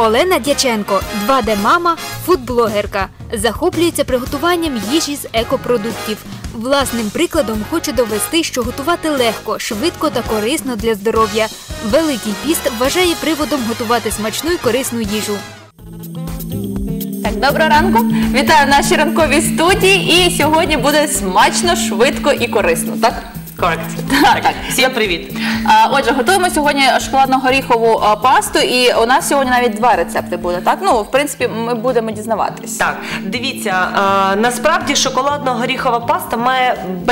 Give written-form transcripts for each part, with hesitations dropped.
Олена Дяченко, 2D-мама, фудблогерка. Захоплюється приготуванням їжі з екопродуктів. Власним прикладом хоче довести, що готувати легко, швидко та корисно для здоров'я. Великий піст вважає приводом готувати смачну і корисну їжу. Так, доброго ранку. Вітаю в нашій ранковій студії. І сьогодні буде смачно, швидко і корисно, так? Корект. Так. Всім привіт. Отже, готуємо сьогодні шоколадно-горіхову пасту, і у нас сьогодні навіть два рецепти буде, так? Ну, в принципі, ми будемо дізнаватись. Так, дивіться, насправді шоколадно-горіхова паста має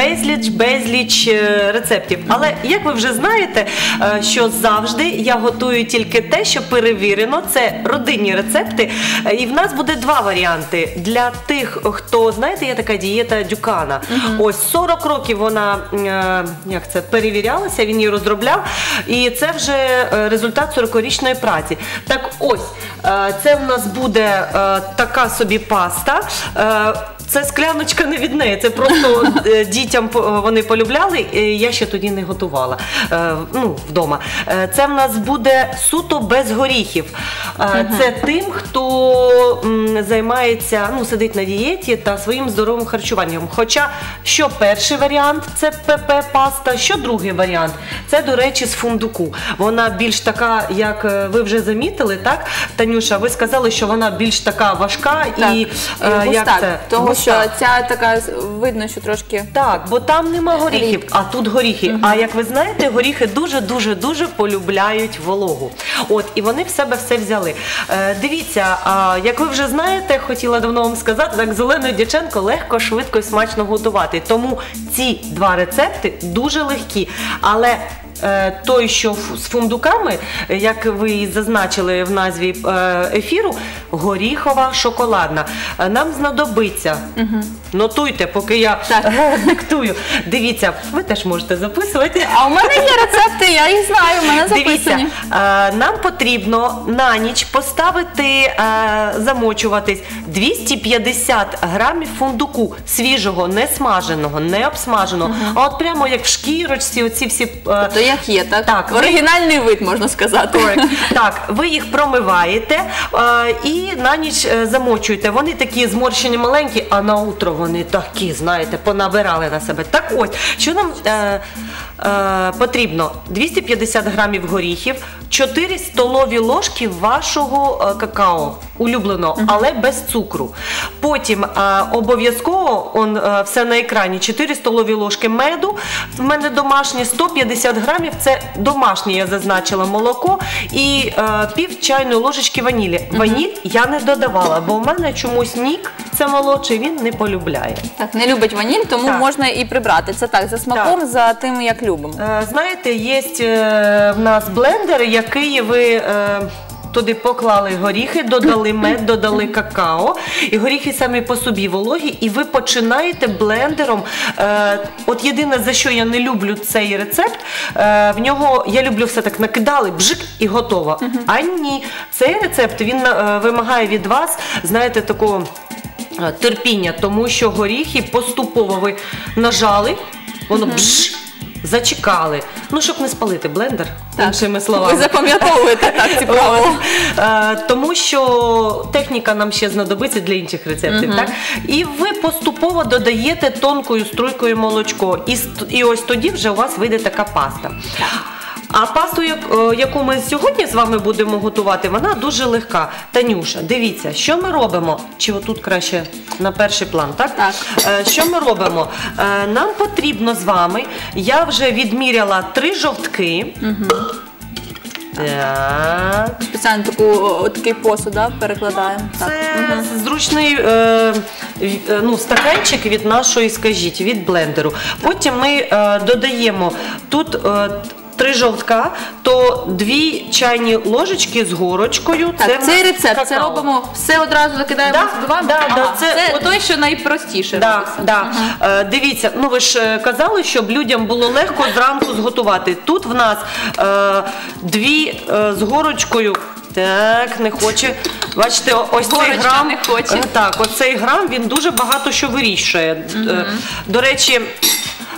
безліч рецептів. Але, як ви вже знаєте, що завжди я готую тільки те, що перевірено. Це родинні рецепти. І в нас буде два варіанти. Для тих, хто, знаєте, є така дієта Дюкана. Ось 40 років вона перевірялася, він її розробляв, і це вже результат 40-річної праці. Так ось, це в нас буде така собі паста. Це скляночка не від неї, це просто дітям вони полюбляли, я ще тоді не готувала вдома. Це в нас буде суто без горіхів. Це тим, хто займається, сидить на дієті та своїм здоровим харчуванням. Хоча, що перший варіант – це ПП-паста, що другий варіант – це, до речі, з фундуку. Вона більш така, як ви вже замітили, так, Танюша, ви сказали, що вона більш така важка і як це? Того, що ця така, видно, що трошки... Так, бо там нема горіхів, а тут горіхи. А як ви знаєте, горіхи дуже полюбляють вологу. От, і вони в себе все взяли. Дивіться, як ви вже знаєте, хотіла давно вам сказати, так, з Оленою Дяченко легко, швидко і смачно готувати. Тому ці два рецепти дуже легкі. Але той, що з фундуками, як ви і зазначили в назві ефіру, горіхова шоколадна. Нам знадобиться, нотуйте, поки я диктую. Дивіться, ви теж можете записувати. А у мене є рецепти, я їх знаю, у мене записані. Дивіться, нам потрібно на ніч поставити, замочуватись 250 грамів фундуку свіжого, не смаженого, не обсмаженого, а от прямо як в шкірочці, оці всі... То як є, так? Так, оригінальний вид, можна сказати. Так, ви їх промиваєте і на ніч замочуєте. Вони такі зморщені маленькі, а на утро вони такі, знаєте, понабирали на себе. Так ось, що нам потрібно? 250 грамів горіхів, 4 столові ложки вашого какао, улюбленого, але без цукру. Потім обов'язково, все на екрані, 4 столові ложки меду, в мене домашнє, 150 грамів, це домашнє, я зазначила, молоко, і пів чайної ложечки ванілі. Ваніль я не додавала, бо в мене чомусь Нік, це молодший, він не полюбляє. Так, не любить ваніль, тому можна і прибрати. Це так, за смаком, за тим, як любимо. Знаєте, є в нас блендери, які ви... Туди поклали горіхи, додали мед, додали какао, і горіхи самі по собі вологі, і ви починаєте блендером. От єдине, за що я не люблю цей рецепт, в нього, я люблю все так, накидали, бжик, і готово. А ні, цей рецепт, він вимагає від вас, знаєте, такого терпіння, тому що горіхи поступово ви нажали, воно бжик, зачекали. Щоб не спалити блендер, іншими словами. Ви запам'ятовуєте так ці правила. Тому що техніка нам ще знадобиться для інших рецептів. Так? І ви поступово додаєте тонкою струйкою молочко. І ось тоді вже у вас вийде така паста. А пасту, яку ми сьогодні з вами будемо готувати, вона дуже легка. Танюша, дивіться, що ми робимо? Чи отут краще на перший план, так? Так. Що ми робимо? Нам потрібно з вами, я вже відміряла 3 жовтки. Так. Спеціально такий посуд перекладаємо. Це зручний стаканчик від нашої, скажіть, від блендеру. Потім ми додаємо тут 3 жовтка, то 2 чайні ложечки з горочкою. Так, цей рецепт, це робимо, все одразу закидаємо з збиваємо? Це той, що найпростіше робиться. Дивіться, ви ж казали, щоб людям було легко зранку зготувати. Тут в нас 2 з горочкою. Так, не хоче. Бачите, ось цей грам. Не хоче. Так, ось цей грам, він дуже багато що вирішує. До речі,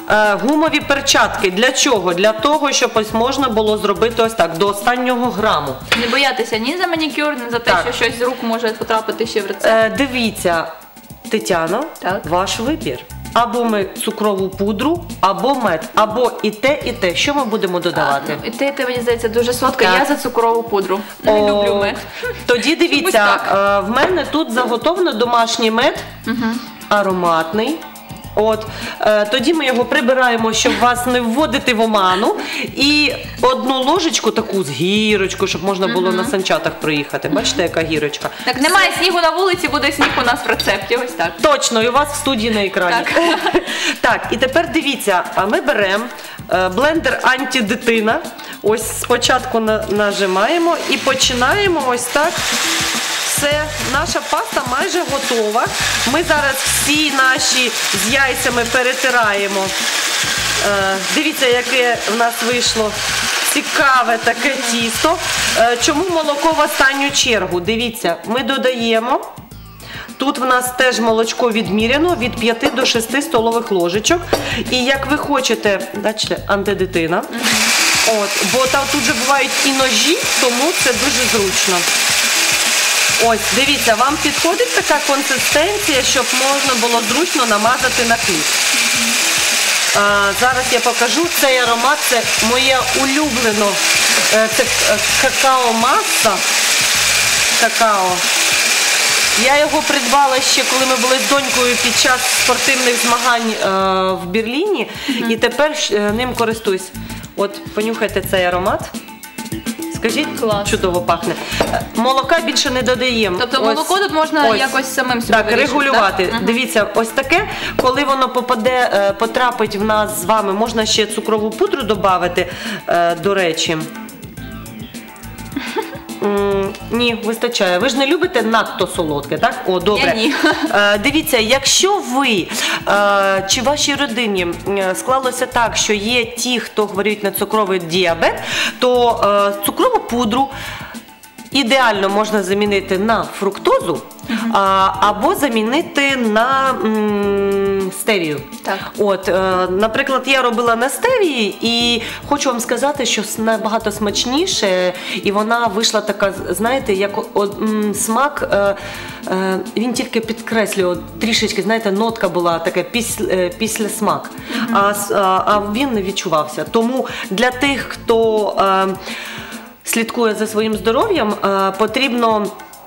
гумові перчатки. Для чого? Для того, щоб ось можна було зробити ось так, до останнього граму. Не боятися ні за манікюр, ні за те, Так. що щось з рук може потрапити ще в рецепт. Дивіться, Тетяно, Так. ваш вибір. Або ми цукрову пудру, або мед, або і те, і те. Що ми будемо додавати? І те, мені здається, дуже солодко. Так. Я за цукрову пудру. Не О, люблю мед. Тоді дивіться, так. в мене тут заготовлено домашній мед, ароматний. От, тоді ми його прибираємо, щоб вас не вводити в оману. І одну ложечку таку з гірочкою, щоб можна було на санчатах проїхати. Бачите, яка гірочка? Так, немає снігу на вулиці, буде сніг у нас в рецепті. Ось так. Точно, і у вас в студії на екрані. Так. Так, і тепер дивіться, ми беремо блендер антидитина. Ось спочатку нажимаємо і починаємо ось так. Все, наша паста майже готова. Ми зараз всі наші з яйцями перетираємо. Дивіться, яке в нас вийшло цікаве таке тісто. Чому молоко в останню чергу? Дивіться, ми додаємо. Тут в нас теж молочко відміряно від 5 до 6 столових ложечок. І як ви хочете, бачите, антидитина. От, бо там тут же бувають і ножі, тому це дуже зручно. Ось, дивіться, вам підходить така консистенція, щоб можна було зручно намазати на хліб. Зараз я покажу цей аромат, це моє улюблено, це какао-маса, какао. Я його придбала ще, коли ми були з донькою під час спортивних змагань в Берліні, і тепер ним користуюсь. От, понюхайте цей аромат. Скажіть, Клас. чудово пахне. Молока більше не додаємо. Тобто молоко тут можна якось самим собі так, вирішити, регулювати. так? Дивіться, ось таке, коли воно потрапить в нас з вами, можна ще цукрову пудру додати, до речі. Ні, вистачає. Ви ж не любите надто солодке, так? О, добре. Я ні. Дивіться, якщо ви чи в вашій родині склалося так, що є ті, хто хворіють на цукровий діабет, то цукрову пудру ідеально можна замінити на фруктозу, або замінити на стевію. Так. От, наприклад, я робила на стевії і хочу вам сказати, що набагато смачніше, і вона вийшла така, знаєте, як смак, він тільки підкреслює, трішечки, знаєте, нотка була така після смак, а він не відчувався. Тому для тих, хто слідкує за своїм здоров'ям, потрібно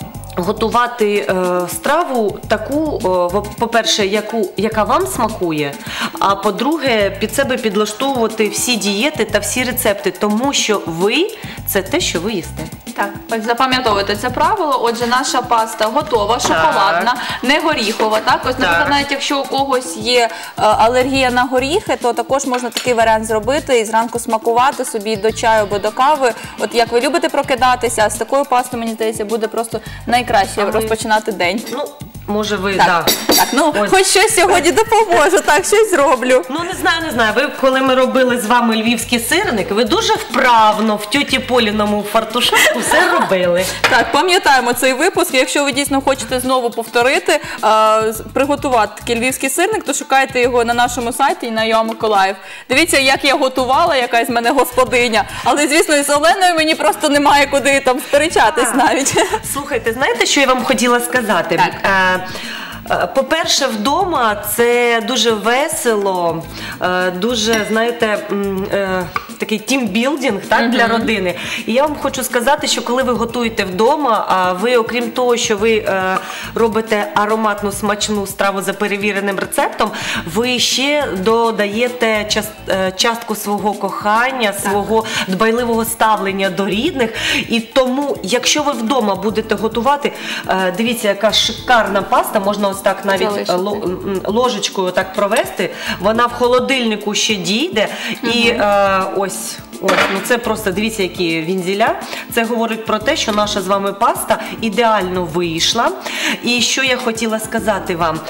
готувати страву таку, по-перше, яка вам смакує, а по-друге, під себе підлаштовувати всі дієти та всі рецепти, тому що ви – це те, що ви їсте. Так, ось запам'ятовуйте це правило. Отже, наша паста готова, шоколадна, не горіхова. Так, ось, наприклад, навіть якщо у когось є алергія на горіхи, то також можна такий варіант зробити і зранку смакувати собі до чаю або до кави. От як ви любите прокидатися, з такою пастою, мені здається, буде просто найкраще розпочинати день. Ну, може ви, Так, ну, Ось. хоч щось сьогодні допоможу, так, щось зроблю. Ну, не знаю. Ви, коли ми робили з вами львівський сирник, ви дуже вправно в тьоті Поліному фартушку все робили. Так, пам'ятаємо цей випуск. Якщо ви дійсно хочете знову повторити, приготувати такий львівський сирник, то шукайте його на нашому сайті і на ЮА Миколаїв. Дивіться, як я готувала, якась з мене господиня. Але, звісно, із Оленою мені просто немає куди там сперечатись навіть. Слухайте, знаєте, що я вам хотіла сказати? Так. По-перше, вдома це дуже весело, дуже, знаєте, такий тімбілдинг, так, для родини. І я вам хочу сказати, що коли ви готуєте вдома, ви, окрім того, що ви робите ароматну, смачну страву за перевіреним рецептом, ви ще додаєте частку свого кохання, свого дбайливого ставлення до рідних. І тому, якщо ви вдома будете готувати, дивіться, яка шикарна паста, можна ось так навіть ложечкою так провести, вона в холодильнику ще дійде, і ось, ну це просто, дивіться, які вінзіля. Це говорить про те, що наша з вами паста ідеально вийшла. І що я хотіла сказати вам,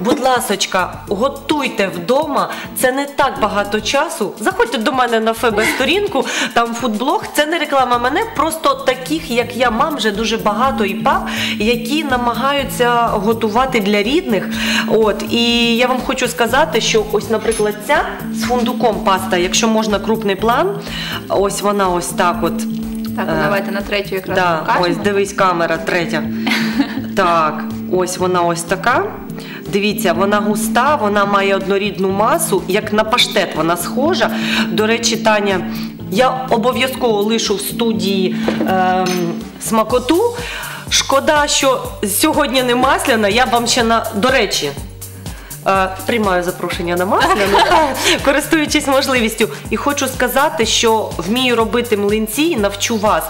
будь ласочка, готуйте вдома, це не так багато часу. Заходьте до мене на ФБ-сторінку, там фудблог, це не реклама мене, просто таких, як я, мам, вже дуже багато і пап, які намагаються готувати для рідних. От, і я вам хочу сказати, що ось, наприклад, ця з фундуком паста, якщо можна крупний план, ось вона ось так от. Так, давайте на третю якраз Да, покажемо. ось, дивись, камера, третя. Так, ось вона ось така. Дивіться, вона густа, вона має однорідну масу, як на паштет вона схожа. До речі, Таня, я обов'язково лишу в студії смакоту. Шкода, що сьогодні не масляна, я вам ще до речі, приймаю запрошення на масляну, користуючись можливістю. І хочу сказати, що вмію робити млинці, навчу вас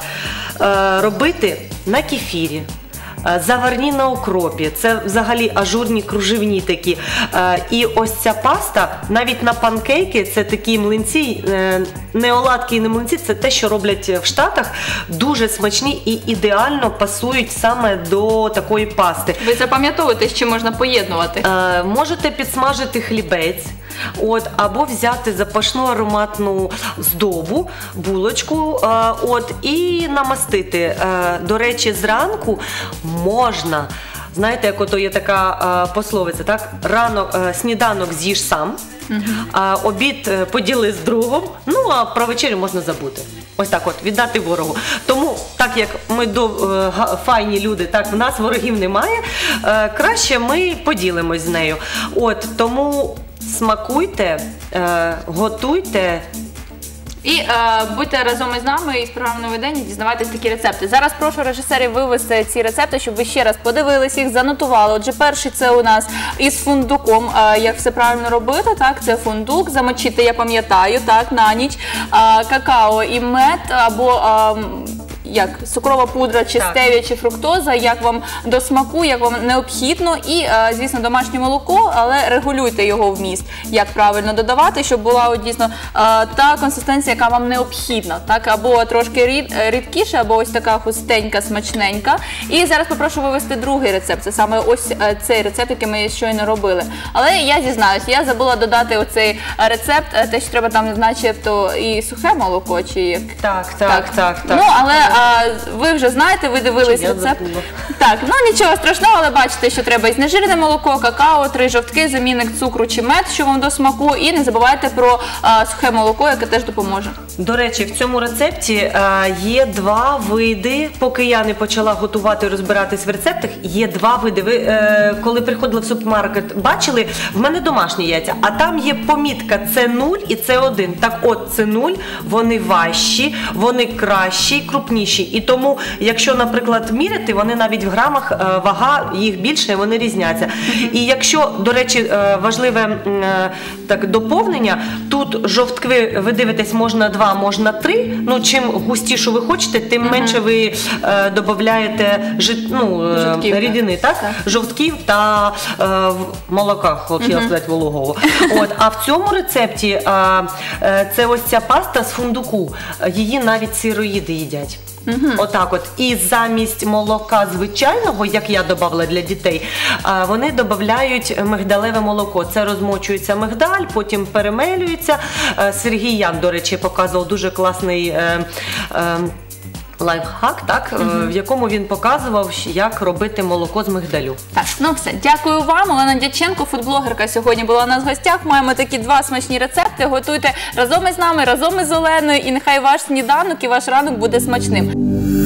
робити на кефірі. Заварні на окропі, це взагалі ажурні кружевні такі. І ось ця паста, навіть на панкейки, це такі млинці, не оладки і не млинці, це те, що роблять в Штатах, дуже смачні і ідеально пасують саме до такої пасти. Ви запам'ятовуєте, з чим можна поєднувати? Можете підсмажити хлібець, от, або взяти запашну ароматну здобу, булочку, от, і намастити. До речі, зранку можна, знаєте, як ото є така пословиця, так? Сніданок з'їж сам, обід поділи з другом, ну а про вечерю можна забути. Ось так от, віддати ворогу. Тому, так як ми файні люди, так в нас ворогів немає, краще ми поділимось з нею. От, тому смакуйте, готуйте. І будьте разом із нами із програмою «Новий день» і дізнавайтесь такі рецепти. Зараз прошу режисерів вивести ці рецепти, щоб ви ще раз подивились їх, занотували. Отже, перший це у нас із фундуком, як все правильно робити, так, це фундук, замочити, я пам'ятаю, так, на ніч, какао і мед, або як цукрова пудра, чи стевія, чи фруктоза, як вам до смаку, як вам необхідно, і, звісно, домашнє молоко, але регулюйте його вміст, як правильно додавати, щоб була дійсно та консистенція, яка вам необхідна, так, або трошки рідкіше, або ось така густенька, смачненька. І зараз попрошу вивести другий рецепт, це саме ось цей рецепт, який ми щойно робили. Але я зізнаюсь, я забула додати оцей рецепт, те, що треба там, начебто, і сухе молоко, чи як? Так. Ну, але ви вже знаєте, ви дивились рецепт. Так, ну нічого страшного, але бачите, що треба і знежирене молоко, какао, 3 жовтки, замінник цукру чи мед, що вам до смаку, і не забувайте про сухе молоко, яке теж допоможе. До речі, в цьому рецепті є 2 види, поки я не почала готувати і розбиратись в рецептах, є 2 види. Ви, коли приходили в супермаркет, бачили, в мене домашні яйця, а там є помітка С0 і С1. Так от, С0, вони важчі, вони кращі, крупніші. І тому, якщо, наприклад, міряти, вони навіть в грамах, вага їх більше, вони різняться. І якщо, до речі, важливе так, доповнення, тут жовтки, ви дивитесь, можна 2, можна 3, ну, чим густішу ви хочете, тим менше ви додаєте рідини, так? Жовтків та молока, хотіла сказати, вологого. От, а в цьому рецепті це ось ця паста з фундуку, її навіть сироїди їдять. Отак от. І замість молока звичайного, як я додавала для дітей, вони додають мигдалеве молоко. Це розмочується мигдаль, потім перемелюється. Сергій Ян, до речі, показував дуже класний лайфхак, так, в якому він показував, як робити молоко з мигдалю. Так, ну все, дякую вам. Олена Дяченко, фудблогерка, сьогодні була у нас в гостях. Маємо такі 2 смачні рецепти. Готуйте разом із нами, разом із Оленою, і нехай ваш сніданок і ваш ранок буде смачним.